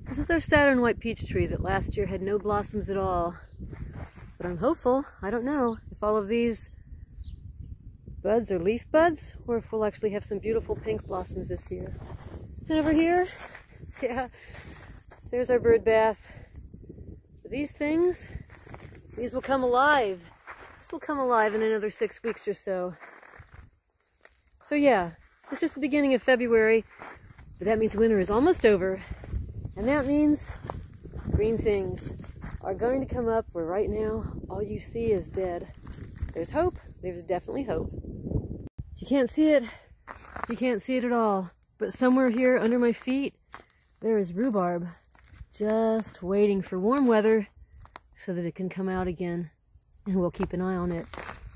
This is our Saturn white peach tree that last year had no blossoms at all. But I'm hopeful, I don't know, if all of these buds are leaf buds, or if we'll actually have some beautiful pink blossoms this year. And over here, yeah, there's our bird bath. These things, these will come alive. This will come alive in another 6 weeks or so. So yeah, it's just the beginning of February, but that means winter is almost over. And that means green things are going to come up where right now all you see is dead. There's hope. There's definitely hope. You can't see it. You can't see it at all. But somewhere here under my feet, there is rhubarb just waiting for warm weather so that it can come out again. And we'll keep an eye on it.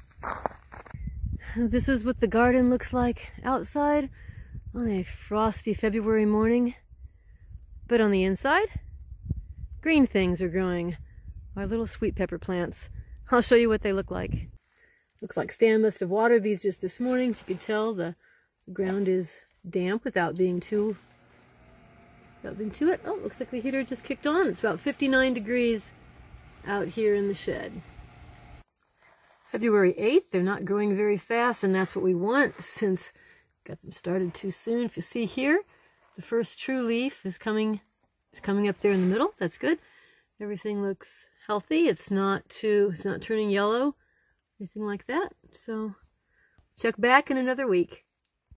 This is what the garden looks like outside on a frosty February morning. But on the inside, green things are growing. Our little sweet pepper plants. I'll show you what they look like. Looks like Stan must have watered these just this morning. You can tell the ground is damp without being too it. Oh, looks like the heater just kicked on. It's about 59 degrees out here in the shed. February 8th, they're not growing very fast, and that's what we want since got them started too soon. If you see here, the first true leaf is coming up there in the middle. That's good. Everything looks healthy. It's not turning yellow, anything like that. So check back in another week.